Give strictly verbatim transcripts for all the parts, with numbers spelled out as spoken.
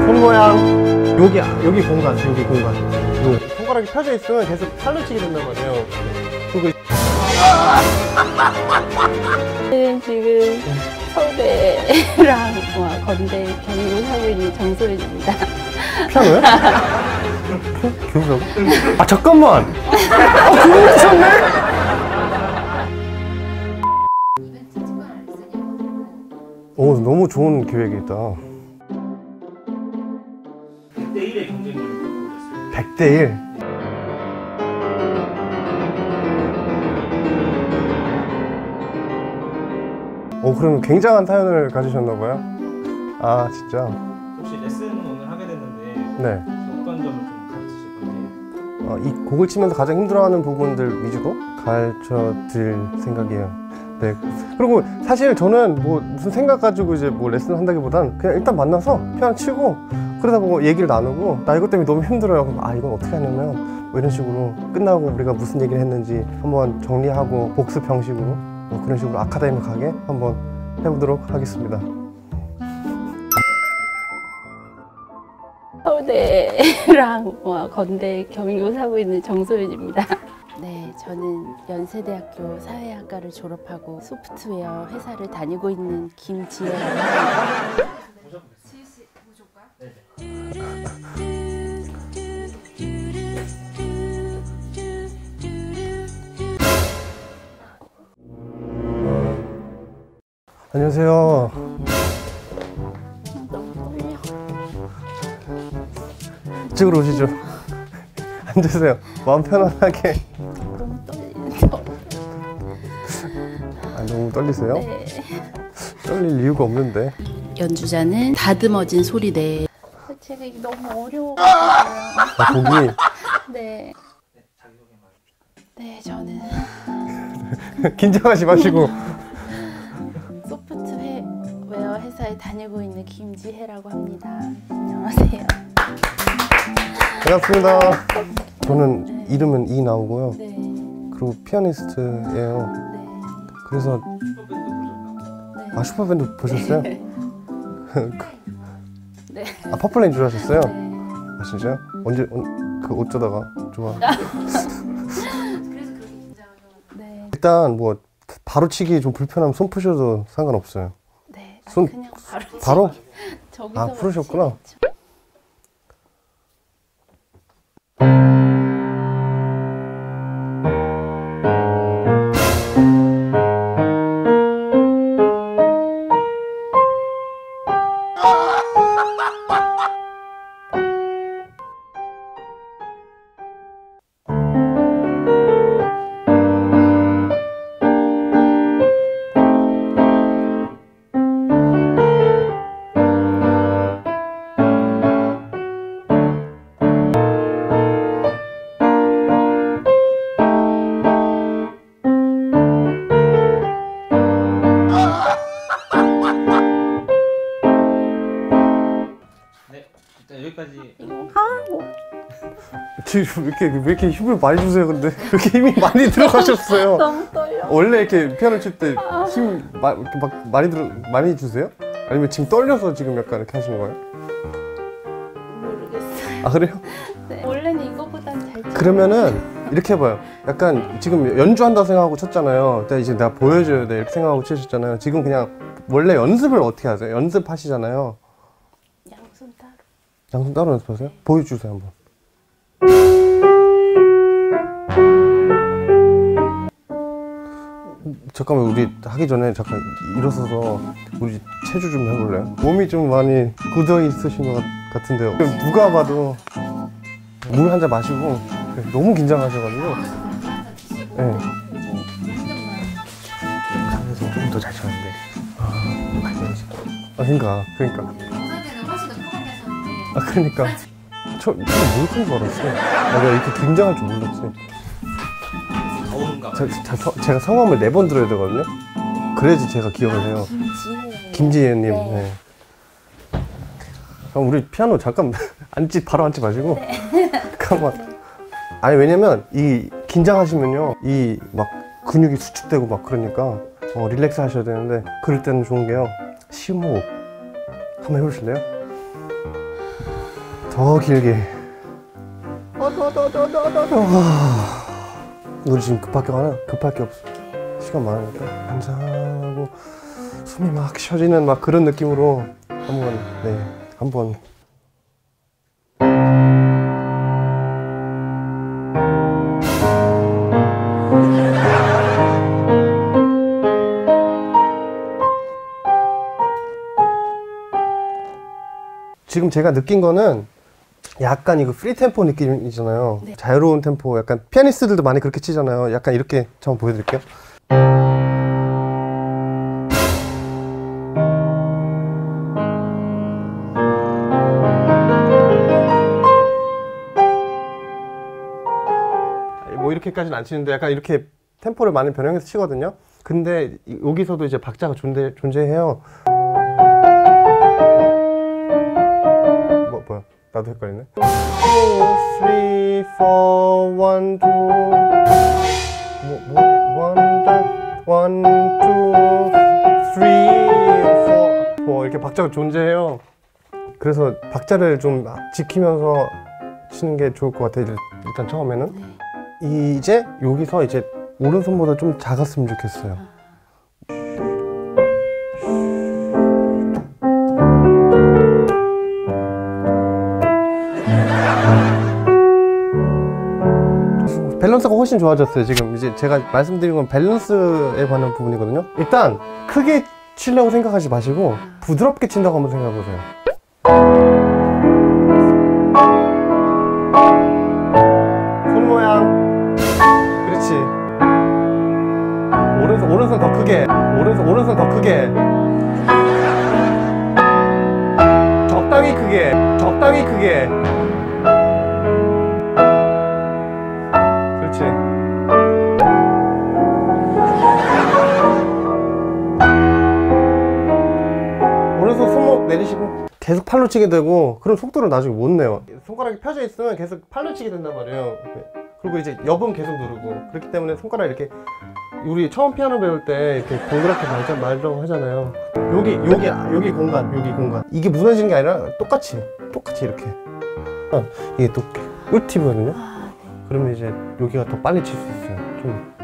손 모양 여기 여기 공간 여기 공간 요 손가락이 펴져 있으면 계속 팔로 치게 된단 말이에요. 그리고 저는 지금 서울대랑 건대 경희고 하고 있는 정소린입니다. 피아노요? 교수라고? 아 잠깐만! 아 그거 미쳤네? 오 너무 좋은 기획이 있다. 백 대 일의 경쟁률을 보겠습니다. 백 대 일? 오 그럼 굉장한 타연을 가지셨나봐요? 아 진짜? 혹시 레슨 오늘 하게 됐는데 네. 어떤 점을 좀 가르치실 건지? 어, 이 곡을 치면서 가장 힘들어하는 부분들 위주로 가르쳐 드릴 생각이에요. 네. 그리고 사실 저는 뭐 무슨 생각 가지고 이제 뭐 레슨 한다기보단 그냥 일단 만나서 피아노 치고 그러다 보고 얘기를 나누고 나 이것 때문에 너무 힘들어요. 그럼 아 이건 어떻게 하냐면 뭐 이런 식으로 끝나고 우리가 무슨 얘기를 했는지 한번 정리하고 복습 형식으로 뭐 그런 식으로 아카데믹하게 한번 해보도록 하겠습니다. 서울대랑 건대 경희고 하고 있는 정소린입니다. 네, 저는 연세대학교 사회학과를 졸업하고 소프트웨어 회사를 다니고 있는 김지혜라고 합니다. 안녕하세요. 너무 떨려. 이쪽으로 오시죠. 앉으세요. 마음 편안하게. 너무 떨리는데. 아, 너무 떨리세요? 네. 떨릴 이유가 없는데. 연주자는 다듬어진 소리네. 제가 이게 너무 어려워. 아, 곡이. 네. 네, 저는 긴장하지 마시고. 소프트웨어 회사에 다니고 있는 김지혜라고 합니다. 안녕하세요. 반갑습니다. 저는 네. 이름은 이 나오고요. 네. 그리고 피아니스트예요. 네. 그래서 네. 아 슈퍼밴드 보셨어요? 네. 네. 아 퍼플레인 줄 아셨어요? 네. 아 진짜요? 언제 어, 그 어쩌다가 좋아. 네. 일단 뭐 바로 치기 좀 불편하면 손 푸셔도 상관없어요. 네. 아니, 손 그냥 바로 바로? 저기서 아 풀으셨구나. 여기까지. 아, 뭐. 지금 왜 이렇게 왜 이렇게 힘을 많이 주세요? 근데 왜 이렇게 힘이 많이 들어가셨어요? 너무 떨려. 원래 이렇게 피아노 칠 때 힘 막 많이 들어 많이 주세요? 아니면 지금 떨려서 지금 약간 이렇게 하시는 거예요? 모르겠어요. 아 그래요? 네. 원래는 이거보단 잘 쳐. 그러면은 이렇게 해봐요. 약간 지금 연주한다 생각하고 쳤잖아요. 근데 이제 내가 보여줘야 돼 이렇게 생각하고 치셨잖아요. 지금 그냥 원래 연습을 어떻게 하세요? 연습하시잖아요. 양손 따로. 양손 따로 연습하세요? 보여주세요 한번. 잠깐만 우리 하기 전에 잠깐 일어서서 우리 체조 좀 해볼래요? 몸이 좀 많이 굳어 있으신 것 같은데요. 누가 봐도 물 한 잔 마시고 너무 긴장하셔가지고 네. 그래서 조금 더 잘 쳤는데. 아 그러니까 그러니까 아 그러니까 저 몰카인 줄 알았어. 아, 내가 이렇게 긴장할 줄 몰랐지. 더운가 제, 제, 저, 제가 성함을 네 번 들어야 되거든요. 그래야지 제가 기억을 해요. 김지혜. 김지혜님. 네. 네. 그럼 우리 피아노 잠깐 앉지 바로 앉지 마시고. 네. 잠깐만. 아니 왜냐면 이 긴장하시면요 이 막 근육이 수축되고 막 그러니까 어, 릴렉스 하셔야 되는데 그럴 때는 좋은 게요 심호흡 한번 해보실래요? 더 길게. 우리 지금 급할 게 많아. 급할 게 없어. 시간 많으니까 한잔하고 숨이 막 쉬어지는 막 그런 느낌으로 한번 네 한번. 지금 제가 느낀 거는 약간 이거 프리 템포 느낌이잖아요. 네. 자유로운 템포, 약간 피아니스트들도 많이 그렇게 치잖아요. 약간 이렇게 저 한번 보여드릴게요. 뭐 이렇게까지는 안 치는데 약간 이렇게 템포를 많이 변형해서 치거든요. 근데 이- 여기서도 이제 박자가 존재, 존재해요. 뭐, 뭐야? 나도 헷갈리네. two, three, four, one, two. 뭐, 뭐, one, that, one, two, three, four. 뭐 이렇게 박자가 존재해요. 그래서 박자를 좀 지키면서 치는 게 좋을 것 같아요. 일단 처음에는. 네. 이제 여기서 이제 오른손보다 좀 작았으면 좋겠어요. 밸런스가 훨씬 좋아졌어요. 지금 이제 제가 말씀드린 건 밸런스에 관한 부분이거든요. 일단 크게 치려고 생각하지 마시고 부드럽게 친다고 한번 생각해 보세요. 손 모양. 그렇지. 오른손 오른손 더 크게. 오른손 오른손 더 크게. 적당히 크게. 적당히 크게. 그렇지. 오른손 손목 내리시고 계속 팔로 치게 되고 그럼 속도를 나중에 못 내요. 손가락이 펴져 있으면 계속 팔로 치게 된단 말이에요. 그리고 이제 옆은 계속 누르고 그렇기 때문에 손가락 이렇게 우리 처음 피아노 배울 때 이렇게 동그랗게 말자 말라고 하잖아요. 여기 여기 여기 공간 여기 공간 이게 무너지는 게 아니라 똑같이 똑같이 이렇게 어, 이게 또 꿀팁이거든요. 아, 네. 그러면 이제 여기가 더 빨리 칠 수 있어요. 좀.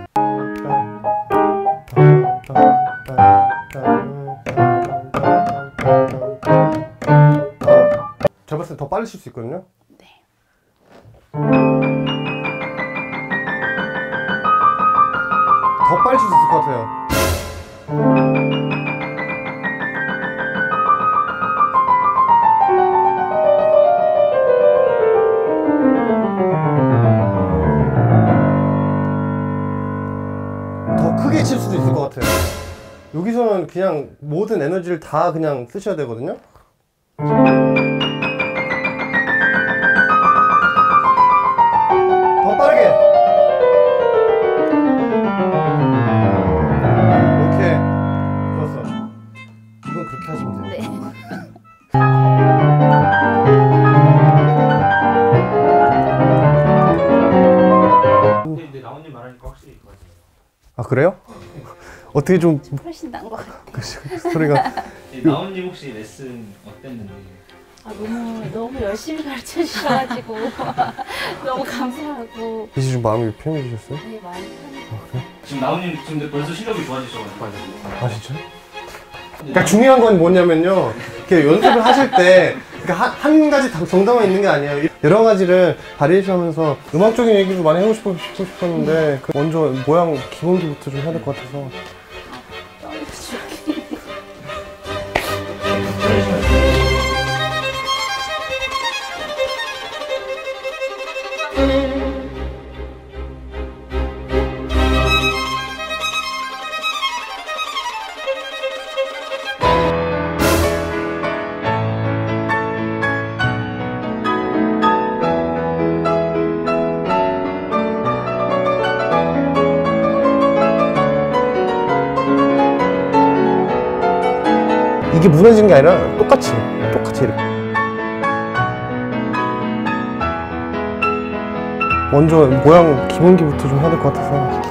제가 봤을 때 더 빨리 칠 수 있거든요. 네. 더 빨리 칠 수 있을 것 같아요. 더 크게 칠 수도 있을 것 같아요. 여기서는 그냥 모든 에너지를 다 그냥 쓰셔야 되거든요. 더 빠르게. 오케이. 좋았어. 이건 그렇게 하시면 돼요. 네. 근데 이제 나온님 말하니까 확실히 맞아요. 아 그래요? 어떻게 좀 훨씬 나은 것 같아요. 소리가 네, 나온님 혹시 레슨 어땠는지? 아, 너무 너무 열심히 가르쳐 주셔가지고 너무 감사하고 이제 좀 마음이 편해지셨어요? 네, 많이 편해요. 지금 나온님 지금 벌써 실력이 좋아지셔가지고. 아 진짜? 그러니까 중요한 건 뭐냐면요. 이렇게 연습을 하실 때 그러니까 한, 한 가지 당- 정답만 있는 게 아니에요. 여러 가지를 발휘하면서 음악적인 얘기도 많이 하고 싶, 싶- 싶었는데 그 먼저 모양 기본기부터 좀 해야 될 것 같아서. 너무 부족해. 이게 무너지는 게 아니라 똑같이 똑같이 이렇게 먼저 모양 기본기부터 좀 해야 될 것 같아서.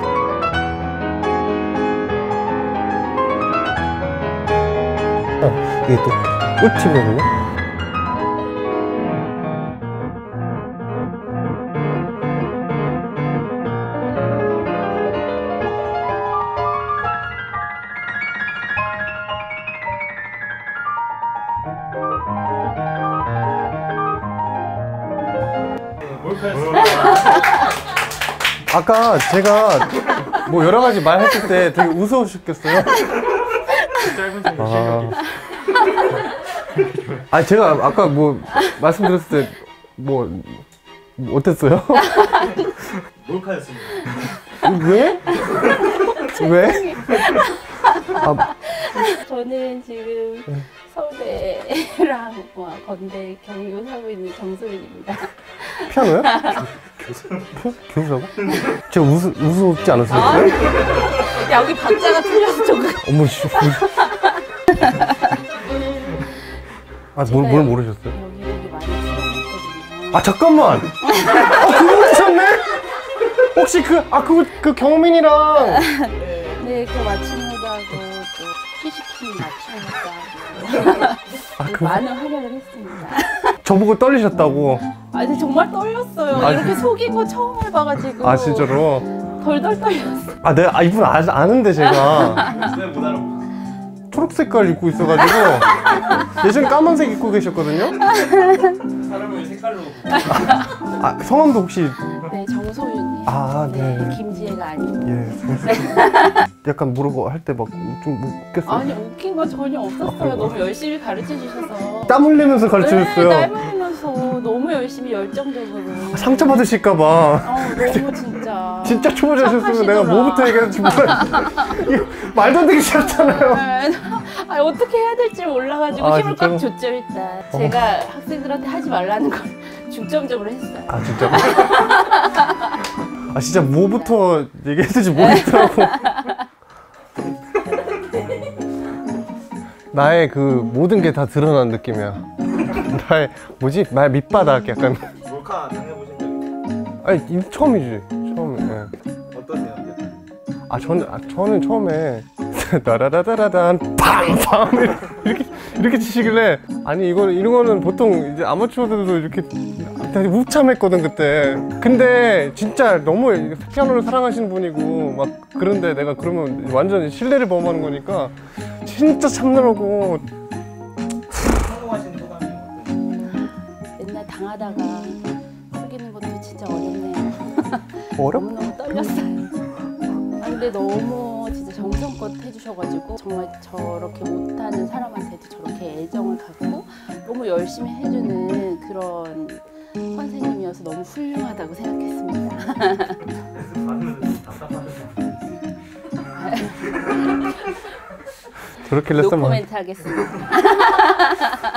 어, 이게 또 꿀팁이거든요. 몰카였습니다. 아까 제가 뭐 여러 가지 말했을 때 되게 우스우셨겠어요. 짧은 생 아. 아 제가 아까 뭐 말씀드렸을 때 뭐 어땠어요? 몰카였습니다. 왜? 왜? 아, 저는 지금 서울대랑 와, 건대 경유 사고 있는 정소윤입니다. 피아노요? 교, 교수라고? 제가 우스, 우스럽지 않았어요? 아, 여기 박자가 틀려서 조금. 어머, 씨. 아, 뭘, 뭘 모르셨어요? 여기 되게 많이 출연했거든요. 아, 잠깐만! 아, 그거 미쳤네? 혹시 그, 아, 그거, 그 경민이랑. 네, 그거 맞추려고 하고 또 피시킹 맞추려고 하고 아, 네, 그 많은 활약을 했습니다. 저보고 떨리셨다고. 아, 근데 정말 떨렸어요. 아, 이렇게 속인 거 처음 해봐가지고. 아, 진짜로? 덜덜 떨렸어. 아, 내가, 아, 이분 아, 아는데, 제가. 왜못 알아? 초록 색깔 입고 있어가지고. 예전에 까만색 입고 계셨거든요? 사람을 색깔로. 아, 성함도 혹시. 네, 정소윤님. 아, 네. 김지혜가 아니고. 예, 약간 모르고 할 때 막 좀 웃겼어요. 아니, 웃긴 거 전혀 없었어요. 너무 열심히 가르쳐 주셔서. 땀 흘리면서 가르쳐 네, 줬어요. 땀 흘리면서 너무 열심히 열정적으로. 상처 받으실까봐. 아, 너무 진짜. 진짜 초보자셨으면 내가 착하시더라. 뭐부터 얘기할지 몰라. 이거 말도 안 되게 싫었잖아요. 네. 아, 어떻게 해야 될지 몰라가지고 아, 힘을 꽉 진짜로? 줬죠, 일단. 제가 학생들한테 하지 말라는 걸 중점적으로 했어요. 아, 진짜. 아, 진짜 뭐부터 얘기해야 될지 모르겠더라고. 나의 그 모든 게 다 드러난 느낌이야. 나의 뭐지? 나의 밑바닥 약간. 몰카 당해보신 적 있어요? 아니 이 처음이지. 처음에. 예. 어떠세요? 아 저는 아, 저는 처음에 따라라라라단 팡팡 이렇게 이렇게 치시길래 아니 이거 이런 거는 보통 이제 아마추어들도 이렇게 되게 우참했거든 그때. 근데 진짜 너무 피아노를 사랑하시는 분이고 막 그런데 내가 그러면 완전 신뢰를 범하는 거니까 진짜 참느라고. 성공하신 소감이 어떠세요? 맨날 당하다가 속이는 것도 진짜 어렵네요. 어렵? 너무너무 떨렸어요. 아, 근데 너무 진짜 정성껏 해주셔가지고 정말 저렇게 못하는 사람한테도 저렇게 애정을 갖고 너무 열심히 해주는 그런 선생님이어서 너무 훌륭하다고 생각했습니다. 받으면서 답답하셨어요? 저렇게 레슨 노코멘트 하겠습니다.